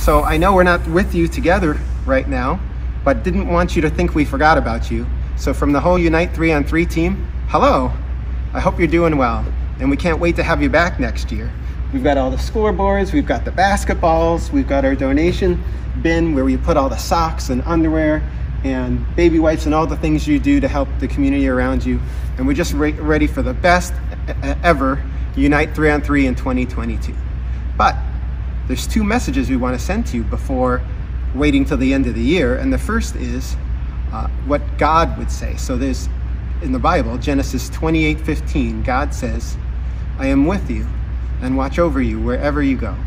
So I know we're not with you together right now, but didn't want you to think we forgot about you. So from the whole Unite 3-on-3 team, hello. I hope you're doing well, and we can't wait to have you back next year. We've got all the scoreboards, we've got the basketballs, we've got our donation bin where we put all the socks and underwear and baby wipes and all the things you do to help the community around you. And we're just ready for the best ever Unite 3-on-3 in 2022. But there's two messages we want to send to you before waiting till the end of the year. And the first is what God would say. So there's, in the Bible, Genesis 28:15, God says, I am with you and watch over you wherever you go.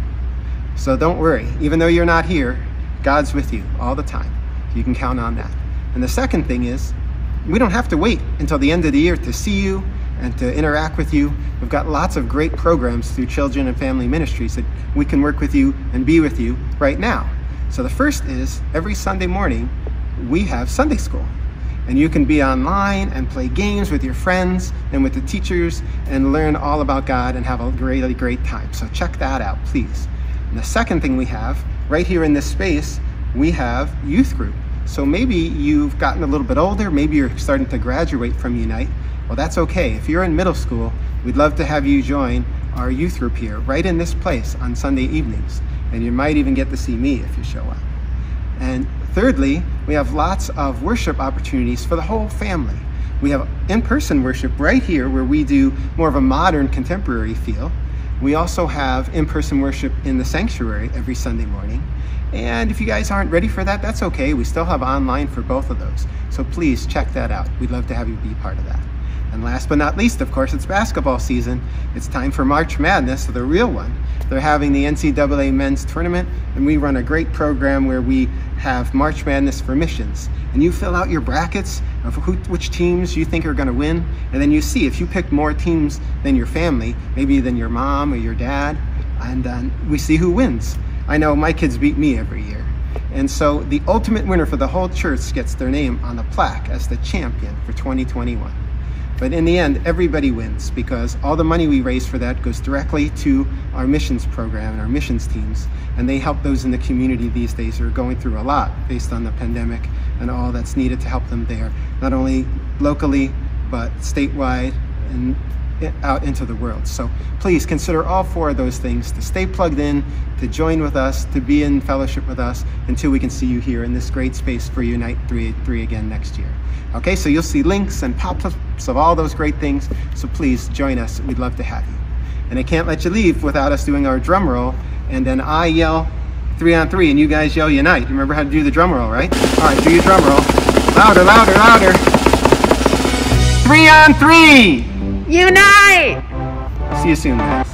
So don't worry, even though you're not here, God's with you all the time. You can count on that. And the second thing is, we don't have to wait until the end of the year to see you and to interact with you. We've got lots of great programs through Children and Family Ministries that we can work with you and be with you right now. So the first is, every Sunday morning, we have Sunday school. And you can be online and play games with your friends and with the teachers and learn all about God and have a really great time. So check that out, please. And the second thing we have, right here in this space, we have youth group. So maybe you've gotten a little bit older, maybe you're starting to graduate from Unite. Well, that's okay. If you're in middle school, we'd love to have you join our youth group here, right in this place on Sunday evenings. And you might even get to see me if you show up. And thirdly, we have lots of worship opportunities for the whole family. We have in-person worship right here where we do more of a modern contemporary feel. We also have in-person worship in the sanctuary every Sunday morning. And if you guys aren't ready for that, that's okay. We still have online for both of those. So please check that out. We'd love to have you be part of that. And last but not least, of course, it's basketball season. It's time for March Madness, the real one. They're having the NCAA men's tournament, and we run a great program where we have March Madness for missions. And you fill out your brackets of which teams you think are going to win, and then you see if you pick more teams than your family, maybe than your mom or your dad, and then we see who wins. I know my kids beat me every year. And so the ultimate winner for the whole church gets their name on the plaque as the champion for 2021. But in the end, everybody wins because all the money we raise for that goes directly to our missions program and our missions teams. And they help those in the community these days who are going through a lot based on the pandemic and all that's needed to help them there, not only locally, but statewide and out into the world. So please consider all four of those things to stay plugged in, to join with us, to be in fellowship with us until we can see you here in this great space for Unite 3-on-3 again next year. Okay, so you'll see links and pop-ups of all those great things. So please join us. We'd love to have you. And I can't let you leave without us doing our drum roll. And then I yell 3-on-3 and you guys yell Unite. You remember how to do the drum roll, right? All right, do your drum roll. Louder, louder, louder. 3-on-3! Unite! See you soon, guys.